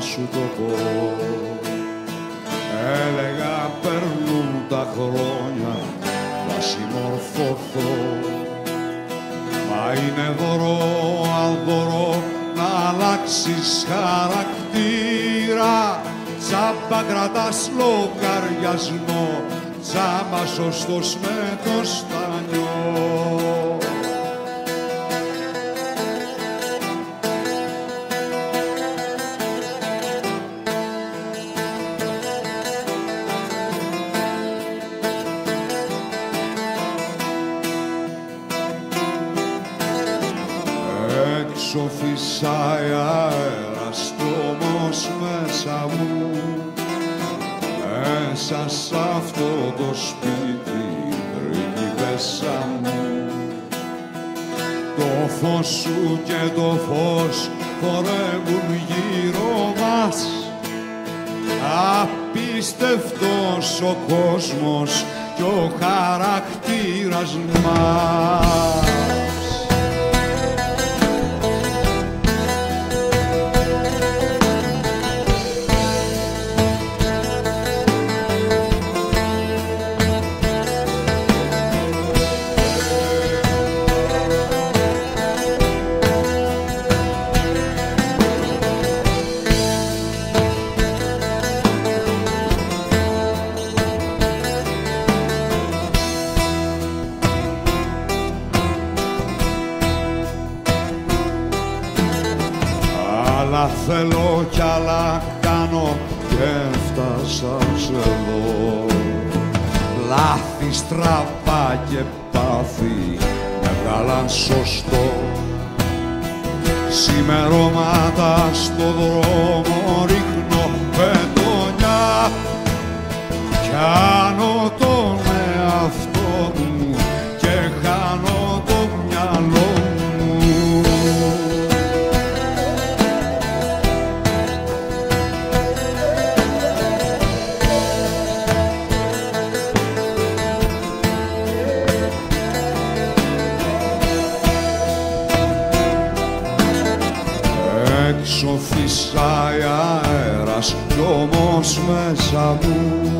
σου το πω. Έλεγα περνούν τα χρόνια, θα συμμορφωθώ. Μα είναι δωρό, αν μπορώ να αλλάξεις χαρακτήρα. Τσάμπα κρατάς λογαριασμό, τσάμπα σωστός με το στανιό. Έξω φυσάει αέρας κι όμως μέσα μου, μέσα σ' αυτό το σπίτι, πρίγκιπεσσα μου, το φως σου και το φως χορεύουν γύρω μας. Απίστευτος ο κόσμος κι ο χαρακτήρας μας. Άλλα θέλω κι άλλα κάνω και έφτασα εδώ. Λάθη, στραβά και πάθη με βγάλαν σωστό. Σημερώματα στο δρόμο ρίχνω πετονιά, πιάνω τον εαυτό μου και χάνω το μυαλό μου. Έξω φυσάει αέρας κι όμως μέσα μου,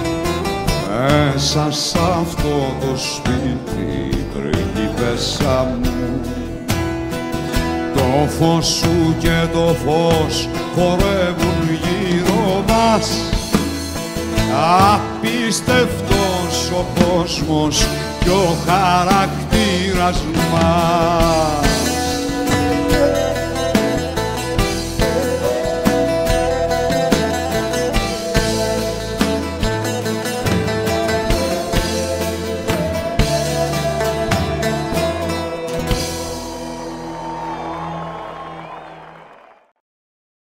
μέσα σ' αυτό το σπίτι, πρίγκιπεσσα μου, το φως σου και το φως χορεύουν γύρω μας. Απίστευτος ο κόσμος κι ο χαρακτήρας μας.